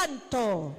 Santo.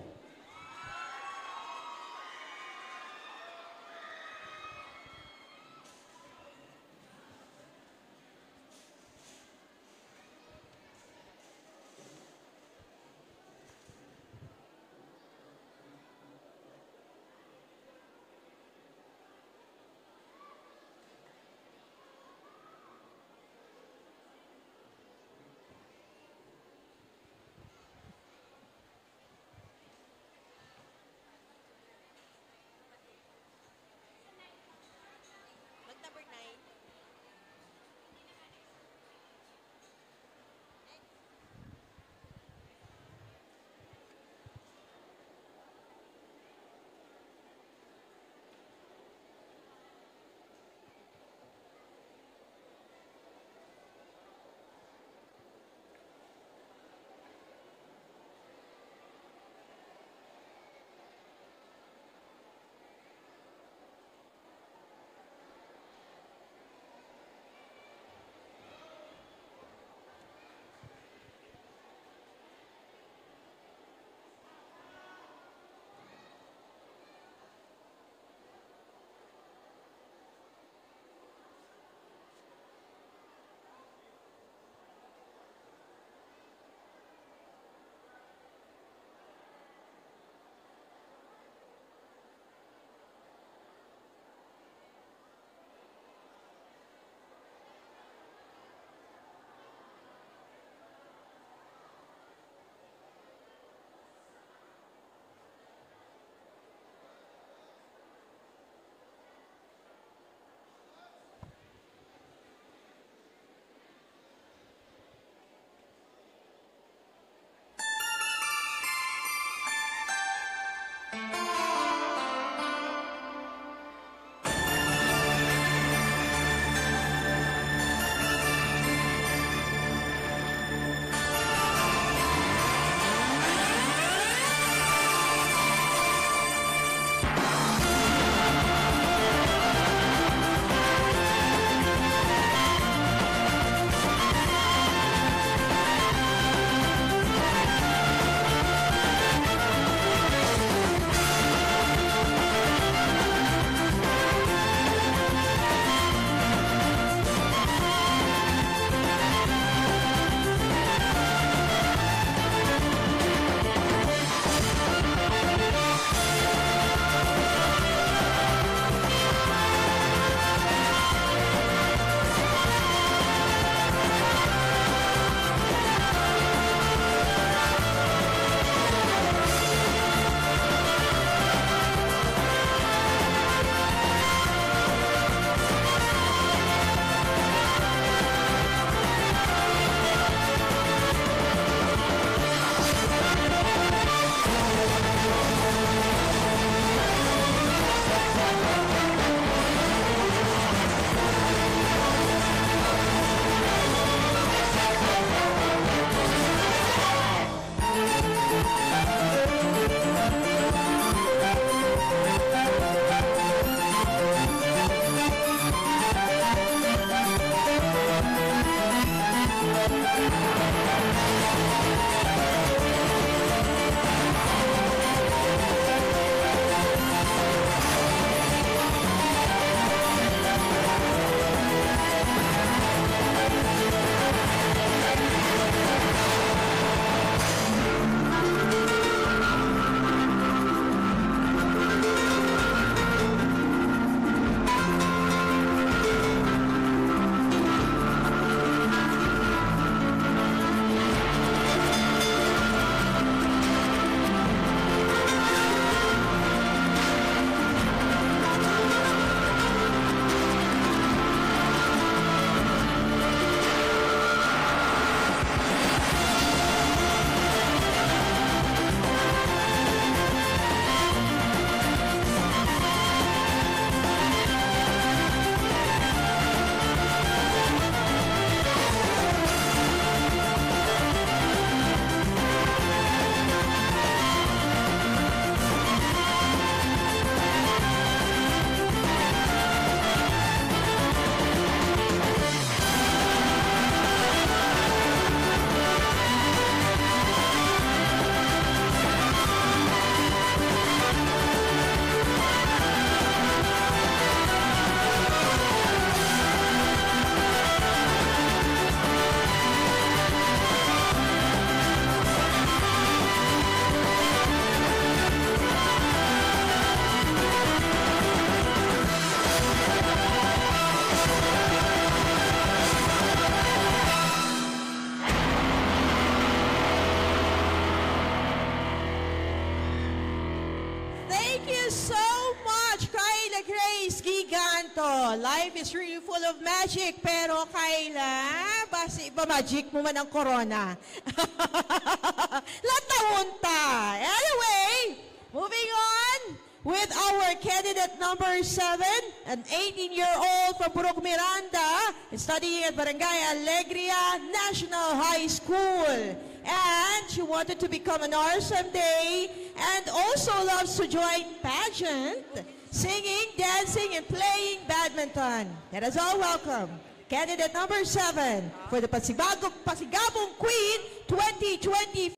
so much, Kyla Grace Giganto. Life is really full of magic, pero Kyla, basi ba magic mo man ang corona? Latawunta. Anyway, moving on with our candidate number 7, an 18-year-old from Purok Miranda, studying at Barangay Alegria National High School. And she wanted to become a nurse someday and also loves to join pageant, singing, dancing, and playing badminton. Let us all welcome candidate number 7 for the Pasigabong Queen 2020.